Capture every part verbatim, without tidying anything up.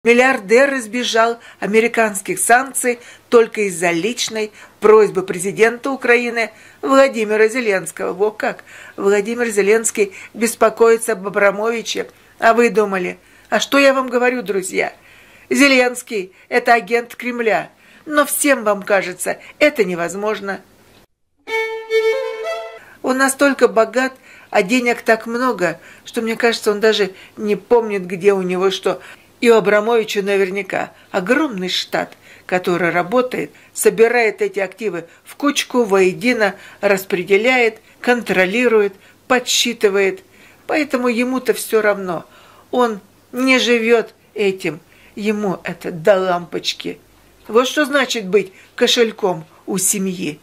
Миллиардер избежал американских санкций только из-за личной просьбы президента Украины Владимира Зеленского. Во как! Владимир Зеленский беспокоится об Абрамовиче. А вы думали? А что я вам говорю, друзья? Зеленский – это агент Кремля. Но всем вам кажется, это невозможно. Он настолько богат, а денег так много, что, мне кажется, он даже не помнит, где у него что. И у Абрамовича наверняка огромный штат, который работает, собирает эти активы в кучку, воедино распределяет, контролирует, подсчитывает. Поэтому ему-то все равно. Он не живет этим. Ему это до лампочки. Вот что значит быть кошельком у семьи.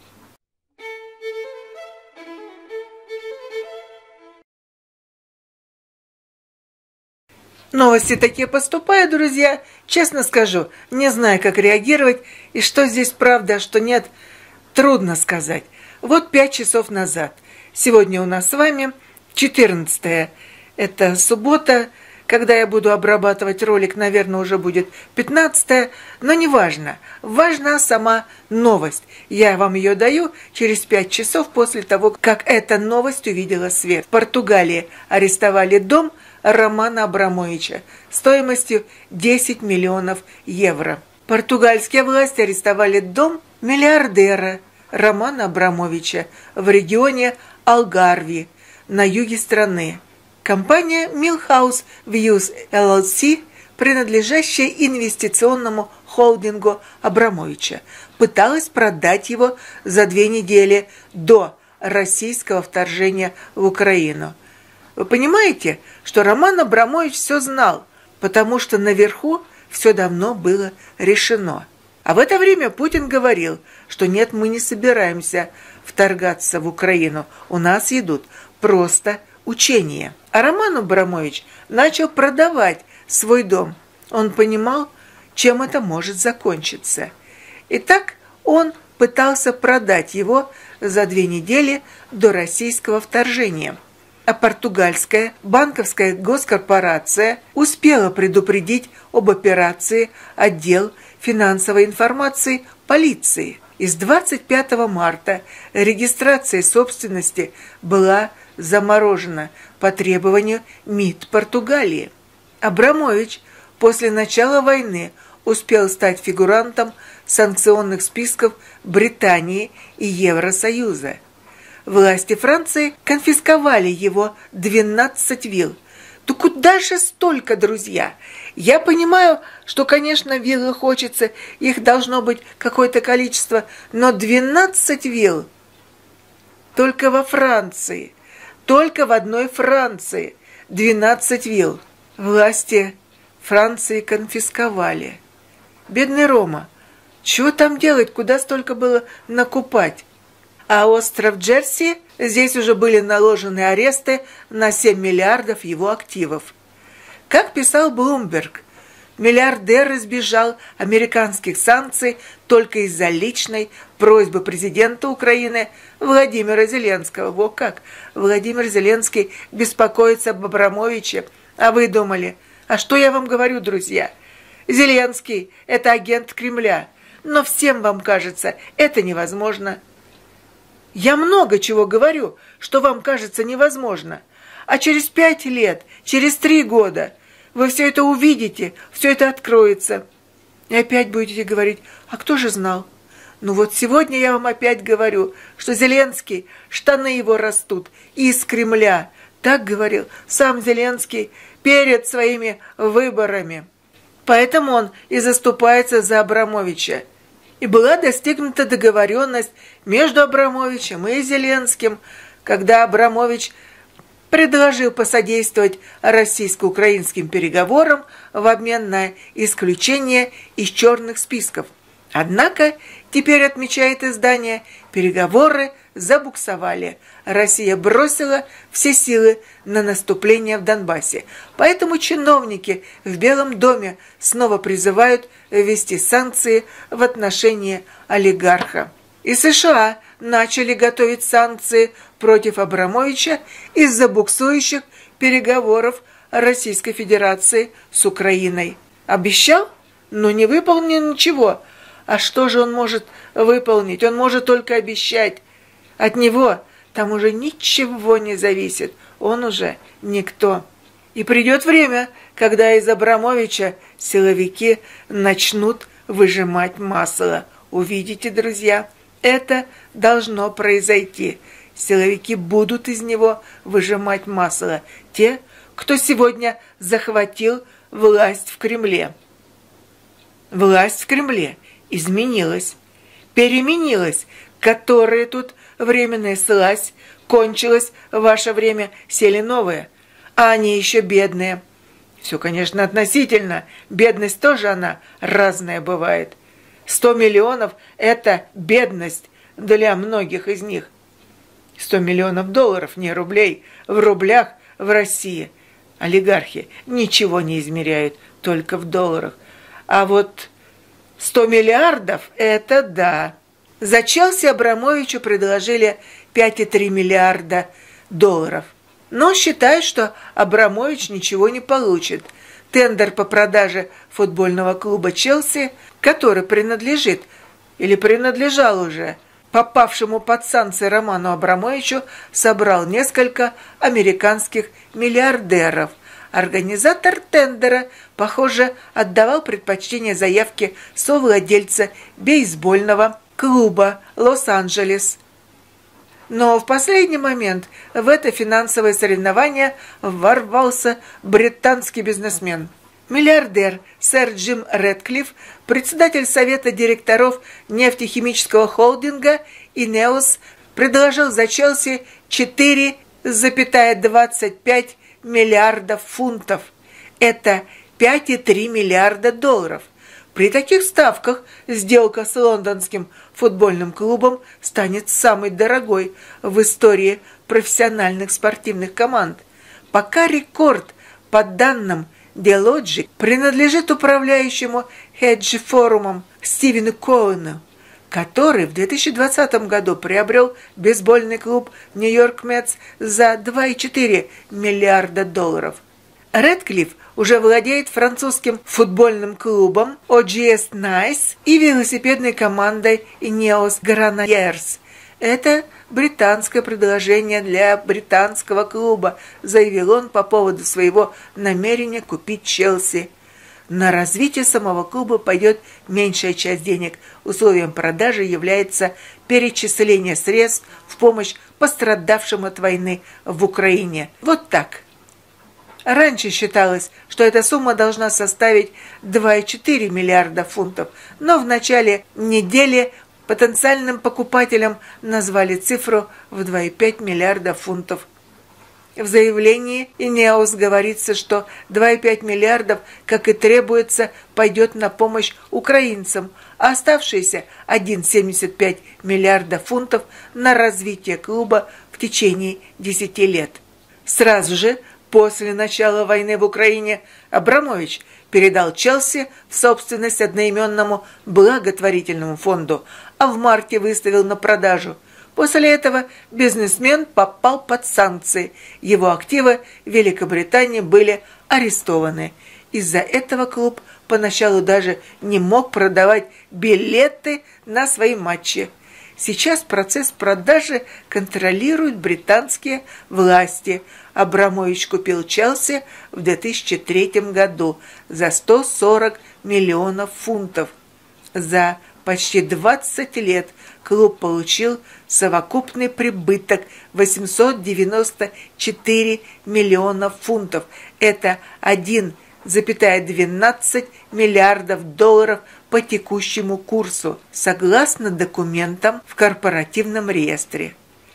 Новости такие поступают, друзья. Честно скажу, не знаю, как реагировать. И что здесь правда, а что нет, трудно сказать. Вот пять часов назад. Сегодня у нас с вами четырнадцатое. Это суббота. Когда я буду обрабатывать ролик, наверное, уже будет пятнадцатое. Но не важно. Важна сама новость. Я вам ее даю через пять часов после того, как эта новость увидела свет. В Португалии арестовали дом Романа Абрамовича стоимостью десять миллионов евро. Португальские власти арестовали дом миллиардера Романа Абрамовича в регионе Алгарви на юге страны. Компания Millhouse Views эл эл си, принадлежащая инвестиционному холдингу Абрамовича, пыталась продать его за две недели до российского вторжения в Украину. Вы понимаете, что Роман Абрамович все знал, потому что наверху все давно было решено. А в это время Путин говорил, что нет, мы не собираемся вторгаться в Украину, у нас идут просто учения. А Роман Абрамович начал продавать свой дом. Он понимал, чем это может закончиться. Итак, он пытался продать его за две недели до российского вторжения. А португальская банковская госкорпорация успела предупредить об операции отдел финансовой информации полиции. И с двадцать пятого марта регистрация собственности была заморожена по требованию МИД Португалии. Абрамович после начала войны успел стать фигурантом санкционных списков Британии и Евросоюза. Власти Франции конфисковали его двенадцать вилл. Да куда же столько, друзья? Я понимаю, что, конечно, виллы хочется, их должно быть какое-то количество, но двенадцать вилл только во Франции, только в одной Франции двенадцать вилл. Власти Франции конфисковали. Бедный Рома, чего там делать, куда столько было накупать? А остров Джерси, здесь уже были наложены аресты на семь миллиардов его активов. Как писал Блумберг, миллиардер избежал американских санкций только из-за личной просьбы президента Украины Владимира Зеленского. Во как! Владимир Зеленский беспокоится об Абрамовиче. А вы думали? А что я вам говорю, друзья? Зеленский – это агент Кремля. Но всем вам кажется, это невозможно. Я много чего говорю, что вам кажется невозможно. А через пять лет, через три года вы все это увидите, все это откроется. И опять будете говорить, а кто же знал? Ну вот сегодня я вам опять говорю, что Зеленский, штаны его растут из Кремля. Так говорил сам Зеленский перед своими выборами. Поэтому он и заступается за Абрамовича. И была достигнута договоренность между Абрамовичем и Зеленским, когда Абрамович предложил посодействовать российско-украинским переговорам в обмен на исключение из черных списков. Однако, теперь отмечает издание, переговоры забуксовали. Россия бросила все силы на наступление в Донбассе. Поэтому чиновники в Белом доме снова призывают ввести санкции в отношении олигарха. И США начали готовить санкции против Абрамовича из-за буксующих переговоров Российской Федерации с Украиной. Обещал, но не выполнил ничего. А что же он может выполнить? Он может только обещать. От него там уже ничего не зависит. Он уже никто. И придет время, когда из Абрамовича силовики начнут выжимать масло. Увидите, друзья, это должно произойти. Силовики будут из него выжимать масло. Те, кто сегодня захватил власть в Кремле. Власть в Кремле изменилась, переменилась. Которые тут временная слазь, кончилась ваше время, сели новые, а они еще бедные. Все, конечно, относительно. Бедность тоже она разная бывает. Сто миллионов – это бедность для многих из них. Сто миллионов долларов, не рублей. В рублях в России олигархи ничего не измеряют, только в долларах. А вот сто миллиардов – это да. За Челси Абрамовичу предложили пять и три миллиарда долларов. Но считают, что Абрамович ничего не получит. Тендер по продаже футбольного клуба Челси, который принадлежит или принадлежал уже попавшему под санкции Роману Абрамовичу, собрал несколько американских миллиардеров. Организатор тендера, похоже, отдавал предпочтение заявке совладельца бейсбольного клуба Лос-Анджелес. Но в последний момент в это финансовое соревнование ворвался британский бизнесмен. Миллиардер сэр Джим Рэдклифф, председатель совета директоров нефтехимического холдинга «Инеос», предложил за Челси четыре целых двадцать пять миллиардов фунтов. Это пять и три миллиарда долларов. При таких ставках сделка с лондонским футбольным клубом станет самой дорогой в истории профессиональных спортивных команд. Пока рекорд, по данным Dealogic, принадлежит управляющему хедж-форумом Стивену Коэну, который в две тысячи двадцатом году приобрел бейсбольный клуб Нью-Йорк Метс за два и четыре миллиарда долларов. Рэдклифф уже владеет французским футбольным клубом о джи эс Nice и велосипедной командой Ineos Grenadiers. Это британское предложение для британского клуба, заявил он по поводу своего намерения купить Челси. На развитие самого клуба пойдет меньшая часть денег. Условием продажи является перечисление средств в помощь пострадавшим от войны в Украине. Вот так. Раньше считалось, что эта сумма должна составить два и четыре миллиарда фунтов, но в начале недели потенциальным покупателям назвали цифру в два и пять миллиарда фунтов. В заявлении Ineos говорится, что два и пять миллиардов, как и требуется, пойдет на помощь украинцам, а оставшиеся один целых семьдесят пять миллиарда фунтов на развитие клуба в течение десяти лет. Сразу же после начала войны в Украине Абрамович передал Челси в собственность одноименному благотворительному фонду, а в марте выставил на продажу. После этого бизнесмен попал под санкции. Его активы в Великобритании были арестованы. Из-за этого клуб поначалу даже не мог продавать билеты на свои матчи. Сейчас процесс продажи контролируют британские власти. Абрамович купил Челси в две тысячи третьем году за сто сорок миллионов фунтов. За почти двадцать лет клуб получил совокупный прибыток восемьсот девяносто четыре миллиона фунтов. Это один целых двенадцать сотых миллиардов долларов по текущему курсу, согласно документам в корпоративном реестре.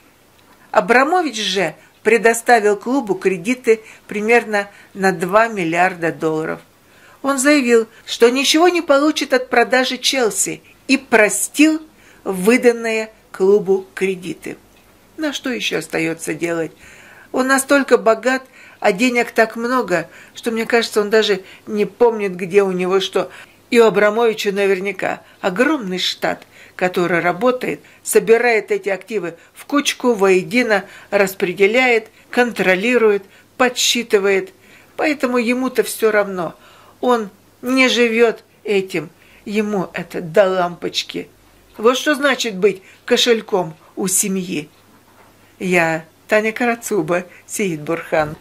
Абрамович же предоставил клубу кредиты примерно на два миллиарда долларов. Он заявил, что ничего не получит от продажи Челси и простил выданные клубу кредиты. На что еще остается делать? Он настолько богат, а денег так много, что, мне кажется, он даже не помнит, где у него что. И у Абрамовича наверняка огромный штат, который работает, собирает эти активы в кучку, воедино распределяет, контролирует, подсчитывает. Поэтому ему-то все равно. Он не живет этим, ему это до лампочки. Вот что значит быть кошельком у семьи. Я Таня Карацуба, Сеид Бурхан.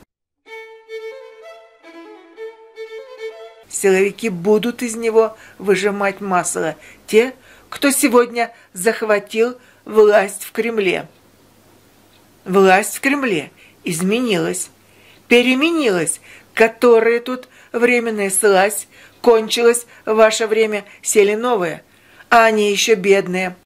Силовики будут из него выжимать масло, те, кто сегодня захватил власть в Кремле. Власть в Кремле изменилась, переменилась, которые тут временная слазь, кончилось ваше время, сели новые, а они еще бедные.